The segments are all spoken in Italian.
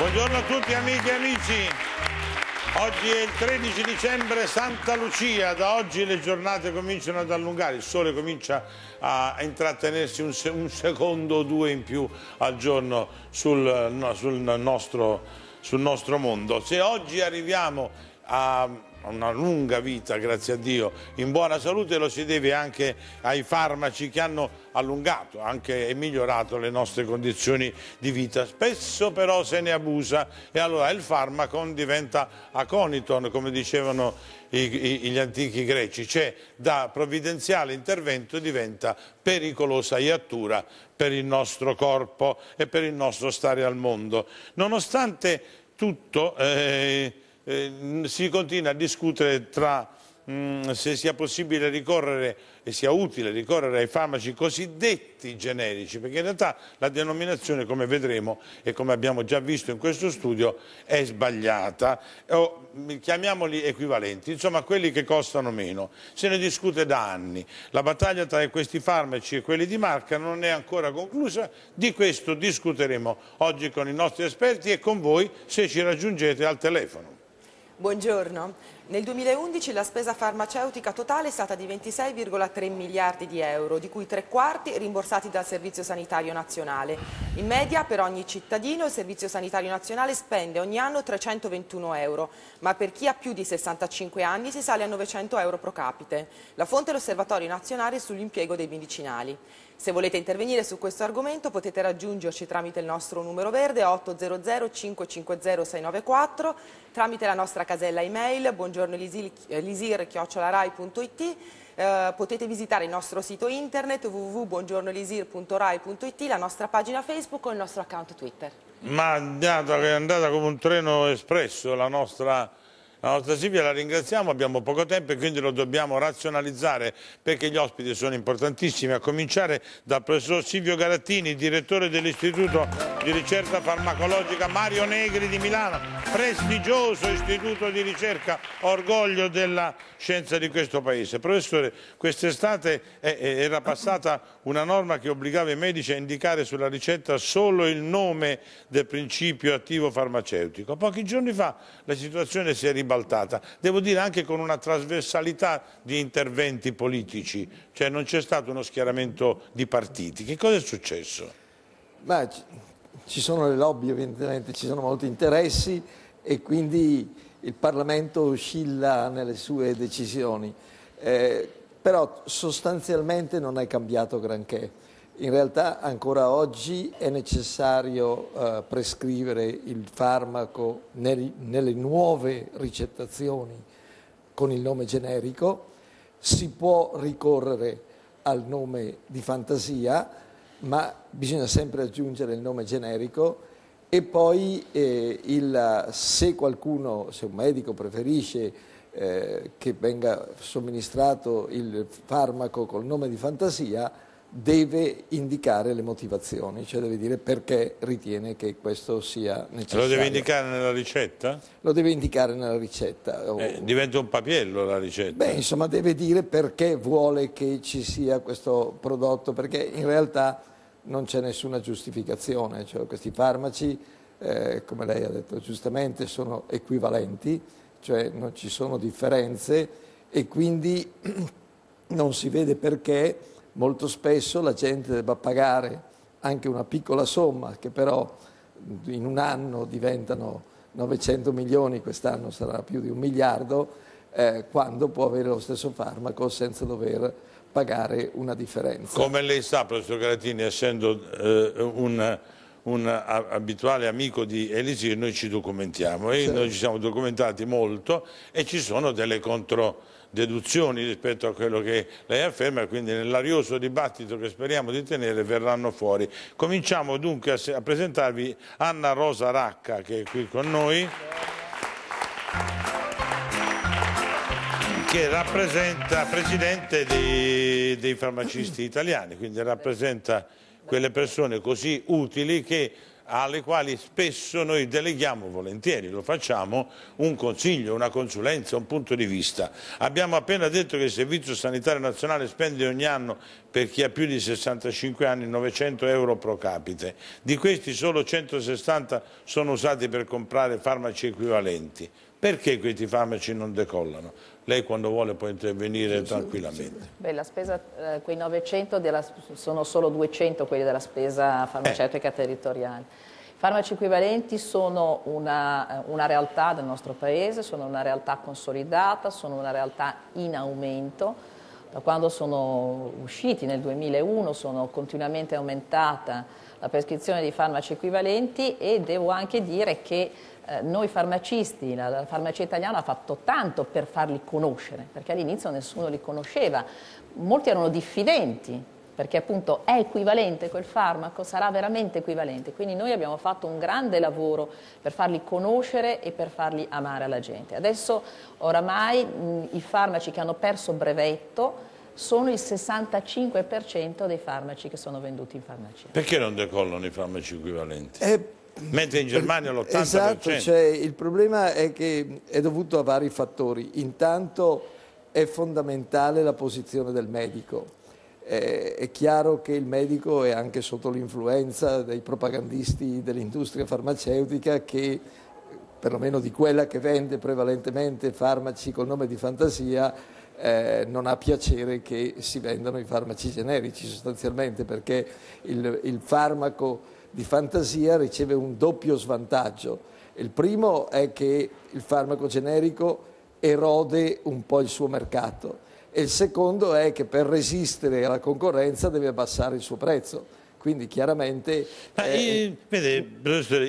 Buongiorno a tutti amiche e amici. Oggi è il 13 dicembre, Santa Lucia. Da oggi le giornate cominciano ad allungare, il sole comincia a intrattenersi un secondo o due in più al giorno sul nostro mondo. Se oggi arriviamo a una lunga vita, grazie a Dio, in buona salute, lo si deve anche ai farmaci che hanno allungato anche e migliorato le nostre condizioni di vita. Spesso però se ne abusa e allora il farmacon diventa aconiton, come dicevano gli antichi greci, cioè da provvidenziale intervento diventa pericolosa iattura per il nostro corpo e per il nostro stare al mondo. Nonostante tutto si continua a discutere tra se sia possibile ricorrere e sia utile ricorrere ai farmaci cosiddetti generici, perché in realtà la denominazione, come vedremo e come abbiamo già visto in questo studio, è sbagliata, o chiamiamoli equivalenti, insomma quelli che costano meno. Se ne discute da anni, la battaglia tra questi farmaci e quelli di marca non è ancora conclusa, di questo discuteremo oggi con i nostri esperti e con voi se ci raggiungete al telefono. Buongiorno. Nel 2011 la spesa farmaceutica totale è stata di 26,3 miliardi di euro, di cui 3/4 rimborsati dal Servizio Sanitario Nazionale. In media per ogni cittadino il Servizio Sanitario Nazionale spende ogni anno 321 euro, ma per chi ha più di 65 anni si sale a 900 euro pro capite. La fonte è l'Osservatorio Nazionale sull'impiego dei medicinali. Se volete intervenire su questo argomento potete raggiungerci tramite il nostro numero verde 800 550 694, tramite la nostra casella email buongiornoelisir@rai.it. Potete visitare il nostro sito internet www.buongiornoelisir.rai.it, la nostra pagina Facebook o il nostro account Twitter. Ma è andata come un treno espresso la nostra Silvia, la ringraziamo, abbiamo poco tempo e quindi lo dobbiamo razionalizzare perché gli ospiti sono importantissimi, a cominciare dal professor Silvio Garattini, direttore dell'Istituto di Ricerca Farmacologica Mario Negri di Milano, prestigioso istituto di ricerca, orgoglio della scienza di questo paese. Professore, quest'estate era passata una norma che obbligava i medici a indicare sulla ricetta solo il nome del principio attivo farmaceutico. Pochi giorni fa la situazione si è ribaltata, devo dire anche con una trasversalità di interventi politici, cioè non c'è stato uno schieramento di partiti. Che cosa è successo? Ma ci sono le lobby, evidentemente, ci sono molti interessi e quindi il Parlamento oscilla nelle sue decisioni, però sostanzialmente non è cambiato granché. In realtà ancora oggi è necessario prescrivere il farmaco nelle nuove ricettazioni con il nome generico, si può ricorrere al nome di fantasia, ma bisogna sempre aggiungere il nome generico e poi se un medico preferisce che venga somministrato il farmaco col nome di fantasia, deve indicare le motivazioni, cioè deve dire perché ritiene che questo sia necessario. Lo deve indicare nella ricetta? Lo deve indicare nella ricetta. Diventa un papiello la ricetta? Beh, insomma, deve dire perché vuole che ci sia questo prodotto, perché in realtà non c'è nessuna giustificazione, cioè questi farmaci, come lei ha detto giustamente, sono equivalenti, cioè non ci sono differenze e quindi non si vede perché molto spesso la gente debba pagare anche una piccola somma, che però in un anno diventano 900 milioni, quest'anno sarà più di 1 miliardo, quando può avere lo stesso farmaco senza dover pagare una differenza. Come lei sa, professor Garattini, essendo un abituale amico di Elisir, noi ci documentiamo e noi ci siamo documentati molto e ci sono delle controdeduzioni rispetto a quello che lei afferma, quindi nell'arioso dibattito che speriamo di tenere verranno fuori. Cominciamo dunque a presentarvi Anna Rosa Racca, che è qui con noi, che rappresenta presidente dei farmacisti italiani, quindi rappresenta quelle persone così utili che alle quali spesso noi deleghiamo volentieri, lo facciamo, un consiglio, una consulenza, un punto di vista. Abbiamo appena detto che il Servizio Sanitario Nazionale spende ogni anno per chi ha più di 65 anni 900 euro pro capite, di questi solo 160 sono usati per comprare farmaci equivalenti. Perché questi farmaci non decollano? Lei quando vuole può intervenire tranquillamente. Beh, la spesa, quei 900 sono solo 200 quelli della spesa farmaceutica territoriale. I farmaci equivalenti sono una realtà del nostro Paese, sono una realtà consolidata, sono una realtà in aumento. Da quando sono usciti nel 2001 sono continuamente aumentata la prescrizione di farmaci equivalenti e devo anche dire che noi farmacisti, la farmacia italiana ha fatto tanto per farli conoscere, perché all'inizio nessuno li conosceva, molti erano diffidenti, perché appunto è equivalente quel farmaco, sarà veramente equivalente, quindi noi abbiamo fatto un grande lavoro per farli conoscere e per farli amare alla gente. Adesso oramai i farmaci che hanno perso brevetto sono il 65% dei farmaci che sono venduti in farmacia. Perché non decollano i farmaci equivalenti? Mentre in Germania l'80%. Esatto, cioè, il problema è che è dovuto a vari fattori. Intanto è fondamentale la posizione del medico. È chiaro che il medico è anche sotto l'influenza dei propagandisti dell'industria farmaceutica che, perlomeno di quella che vende prevalentemente farmaci col nome di fantasia, non ha piacere che si vendano i farmaci generici sostanzialmente, perché il farmaco di fantasia riceve un doppio svantaggio. Il primo è che il farmaco generico erode un po' il suo mercato e il secondo è che per resistere alla concorrenza deve abbassare il suo prezzo. Quindi chiaramente... vede, professore,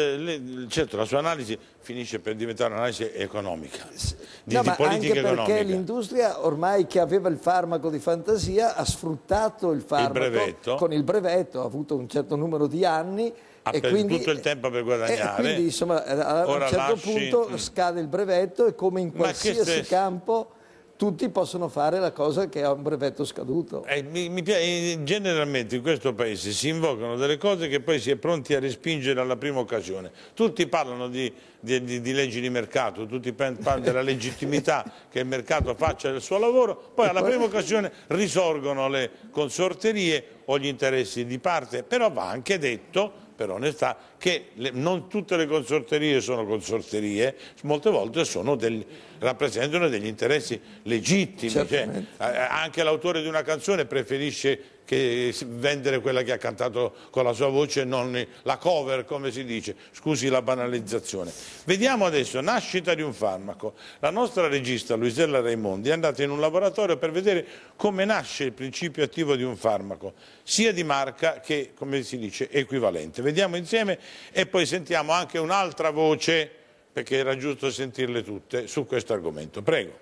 certo la sua analisi finisce per diventare un'analisi economica, di politica economica. Perché l'industria ormai che aveva il farmaco di fantasia ha sfruttato il farmaco con il brevetto, ha avuto un certo numero di anni. Ha perduto tutto il tempo per guadagnare. Quindi insomma a un certo punto scade il brevetto e come in qualsiasi campo... tutti possono fare la cosa che ha un brevetto scaduto. Generalmente in questo paese si invocano delle cose che poi si è pronti a respingere alla prima occasione. Tutti parlano di leggi di mercato, tutti parlano della legittimità che il mercato faccia il suo lavoro, poi alla prima occasione risorgono le consorterie o gli interessi di parte, però va anche detto, per onestà, che non tutte le consorterie sono consorterie, molte volte rappresentano degli interessi legittimi. Cioè, anche l'autore di una canzone preferisce vendere quella che ha cantato con la sua voce e non la cover, come si dice, scusi la banalizzazione. Vediamo adesso, nascita di un farmaco. La nostra regista Luisella Raimondi è andata in un laboratorio per vedere come nasce il principio attivo di un farmaco, sia di marca che, come si dice, equivalente. Vediamo insieme e poi sentiamo anche un'altra voce, perché era giusto sentirle tutte, su questo argomento. Prego.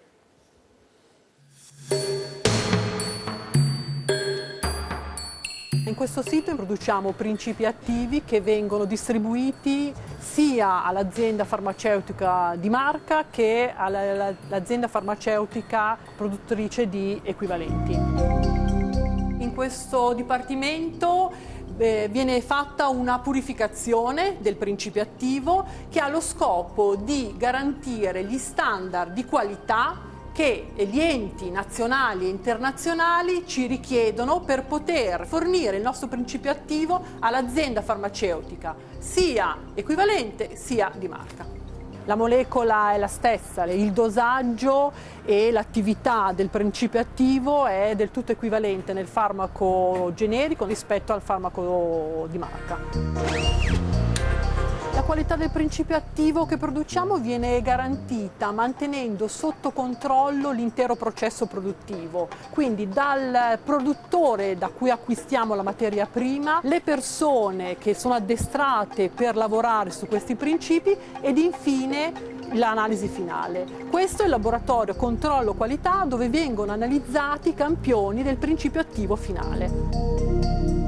In questo sito introduciamo principi attivi che vengono distribuiti sia all'azienda farmaceutica di marca che all'azienda farmaceutica produttrice di equivalenti. In questo dipartimento viene fatta una purificazione del principio attivo che ha lo scopo di garantire gli standard di qualità che gli enti nazionali e internazionali ci richiedono per poter fornire il nostro principio attivo all'azienda farmaceutica, sia equivalente sia di marca. La molecola è la stessa, il dosaggio e l'attività del principio attivo è del tutto equivalente nel farmaco generico rispetto al farmaco di marca. La qualità del principio attivo che produciamo viene garantita mantenendo sotto controllo l'intero processo produttivo, quindi dal produttore da cui acquistiamo la materia prima, le persone che sono addestrate per lavorare su questi principi ed infine l'analisi finale. Questo è il laboratorio controllo qualità dove vengono analizzati i campioni del principio attivo finale.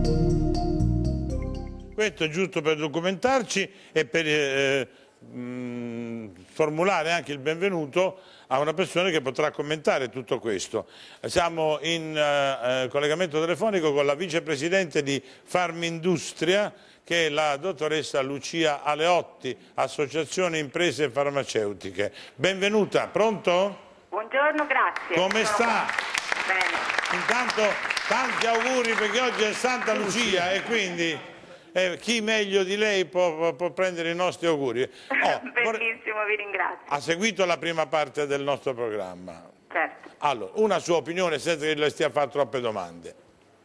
Questo è giusto per documentarci e per formulare anche il benvenuto a una persona che potrà commentare tutto questo. Siamo in collegamento telefonico con la vicepresidente di Farmindustria, che è la dottoressa Lucia Aleotti, Associazione Imprese Farmaceutiche. Benvenuta, pronto? Buongiorno, grazie. Come sta? Bene. Intanto tanti auguri, perché oggi è Santa Lucia e quindi chi meglio di lei può prendere i nostri auguri. Benissimo, vi ringrazio. Ha seguito la prima parte del nostro programma. Certo. Allora, una sua opinione senza che le stia a fare troppe domande.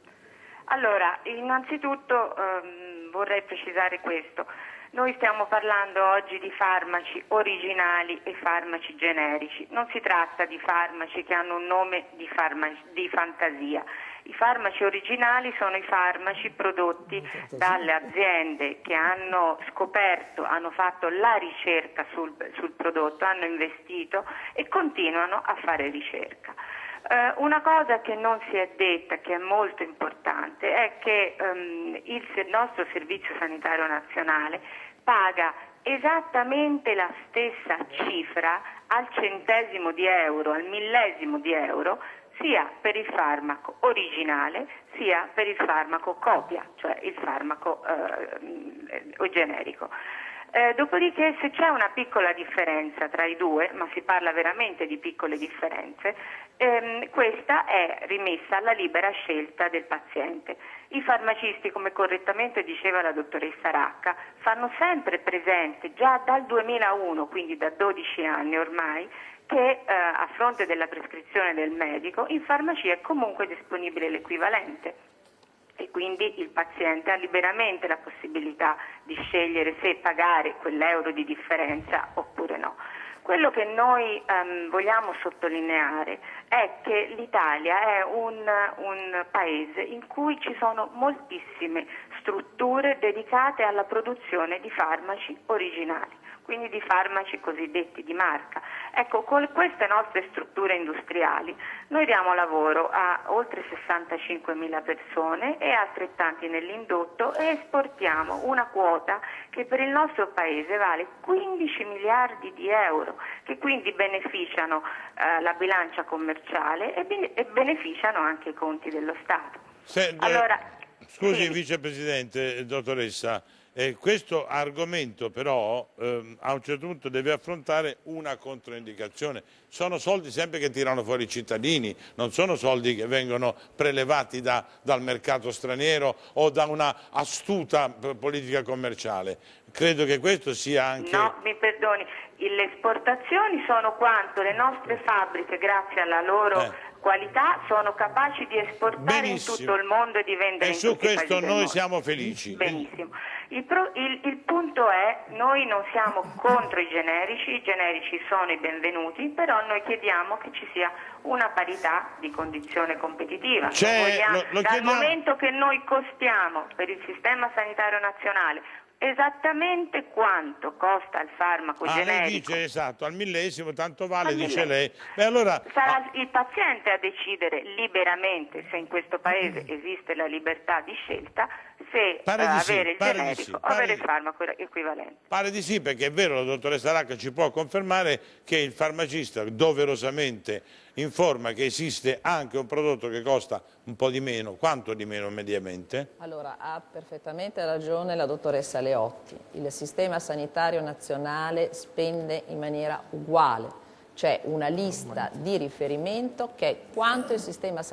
Allora, innanzitutto vorrei precisare questo. Noi stiamo parlando oggi di farmaci originali e farmaci generici. Non si tratta di farmaci che hanno un nome di fantasia. I farmaci originali sono i farmaci prodotti dalle aziende che hanno scoperto, hanno fatto la ricerca sul prodotto, hanno investito e continuano a fare ricerca. Una cosa che non si è detta, che è molto importante, è che il nostro Servizio Sanitario Nazionale paga esattamente la stessa cifra al centesimo di euro, al millesimo di euro, sia per il farmaco originale sia per il farmaco copia, cioè il farmaco generico. Dopodiché, se c'è una piccola differenza tra i due, ma si parla veramente di piccole differenze, questa è rimessa alla libera scelta del paziente. I farmacisti, come correttamente diceva la dottoressa Racca, fanno sempre presente, già dal 2001, quindi da 12 anni ormai, che a fronte della prescrizione del medico in farmacia è comunque disponibile l'equivalente. E quindi il paziente ha liberamente la possibilità di scegliere se pagare quell'euro di differenza oppure no. Quello che noi vogliamo sottolineare è che l'Italia è un paese in cui ci sono moltissime strutture dedicate alla produzione di farmaci originali, quindi di farmaci cosiddetti di marca. Ecco, con queste nostre strutture industriali noi diamo lavoro a oltre 65.000 persone e altrettanti nell'indotto e esportiamo una quota che per il nostro paese vale 15 miliardi di euro, che quindi beneficiano la bilancia commerciale e beneficiano anche i conti dello Stato. Scusi, sì. vicepresidente, dottoressa, questo argomento però a un certo punto deve affrontare una controindicazione. Sono soldi sempre che tirano fuori i cittadini, non sono soldi che vengono prelevati dal mercato straniero o da una astuta politica commerciale. Credo che questo sia anche... No, mi perdoni, le esportazioni sono quanto le nostre fabbriche, grazie alla loro qualità, sono capaci di esportare Benissimo. in tutto il mondo e di vendere in tutti i paesi del mondo. E su questo noi siamo felici. Benissimo. Il punto è, noi non siamo contro i generici sono i benvenuti, però noi chiediamo che ci sia una parità di condizione competitiva. Dal momento che noi costiamo per il sistema sanitario nazionale esattamente quanto costa il farmaco generico. Lei dice esatto, al millesimo, tanto vale, dice lei. Beh, allora... Sarà il paziente a decidere liberamente, se in questo paese esiste la libertà di scelta, se avere il generico o avere il farmaco equivalente. Pare di sì, perché è vero, la dottoressa Racca ci può confermare che il farmacista doverosamente informa che esiste anche un prodotto che costa un po' di meno. Quanto di meno mediamente? Allora, ha perfettamente ragione la dottoressa Aleotti. Il sistema sanitario nazionale spende in maniera uguale. C'è una lista di riferimento che è quanto il sistema sanitario